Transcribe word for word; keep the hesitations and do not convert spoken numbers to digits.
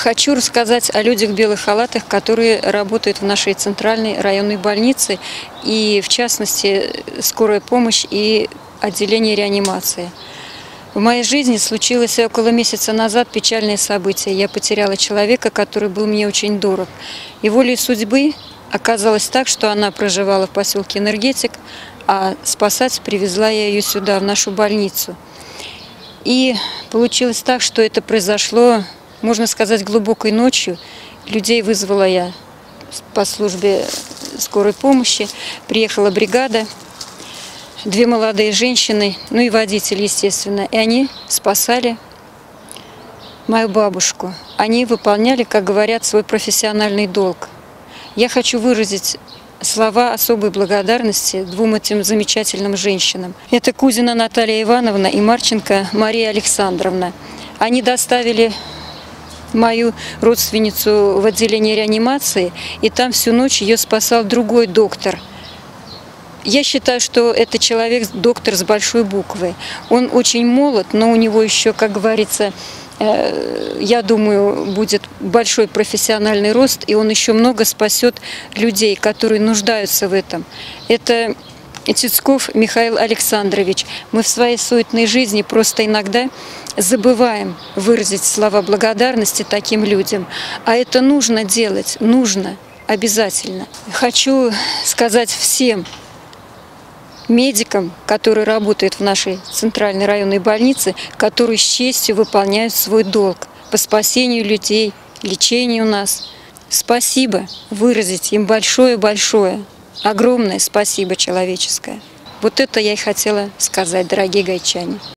Хочу рассказать о людях в белых халатах, которые работают в нашей центральной районной больнице, и в частности скорая помощь и отделение реанимации. В моей жизни случилось около месяца назад печальное событие. Я потеряла человека, который был мне очень дорог. И волей судьбы оказалось так, что она проживала в поселке Энергетик, а спасать привезла я ее сюда, в нашу больницу. И получилось так, что это произошло, можно сказать, глубокой ночью. Людей вызвала я по службе скорой помощи. Приехала бригада, две молодые женщины, ну и водитель, естественно. И они спасали мою бабушку. Они выполняли, как говорят, свой профессиональный долг. Я хочу выразить слова особой благодарности двум этим замечательным женщинам. Это Кузина Наталья Ивановна и Марченко Мария Александровна. Они доставили мою родственницу в отделение реанимации, и там всю ночь ее спасал другой доктор. Я считаю, что это человек, доктор с большой буквы. Он очень молод, но у него еще, как говорится, я думаю, будет большой профессиональный рост, и он еще много спасет людей, которые нуждаются в этом. Это Тицков Михаил Александрович. Мы в своей суетной жизни просто иногда забываем выразить слова благодарности таким людям. А это нужно делать, нужно, обязательно. Хочу сказать всем медикам, которые работают в нашей центральной районной больнице, которые с честью выполняют свой долг по спасению людей, лечению нас. Спасибо, выразить им большое-большое, огромное спасибо человеческое. Вот это я и хотела сказать, дорогие гайчане.